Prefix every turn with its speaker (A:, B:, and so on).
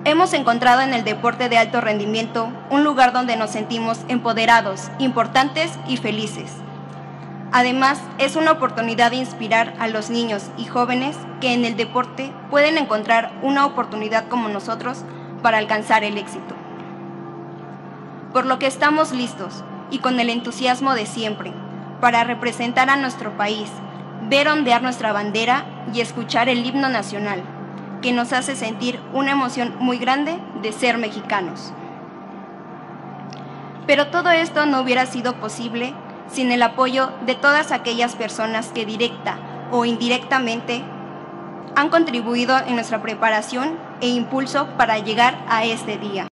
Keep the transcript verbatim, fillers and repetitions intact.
A: Hemos encontrado en el deporte de alto rendimiento un lugar donde nos sentimos empoderados, importantes y felices. Además, es una oportunidad de inspirar a los niños y jóvenes que en el deporte pueden encontrar una oportunidad como nosotros para alcanzar el éxito. Por lo que estamos listos y con el entusiasmo de siempre para representar a nuestro país, ver ondear nuestra bandera y escuchar el himno nacional, que nos hace sentir una emoción muy grande de ser mexicanos. Pero todo esto no hubiera sido posible sin el apoyo de todas aquellas personas que directa o indirectamente han contribuido en nuestra preparación e impulso para llegar a este día.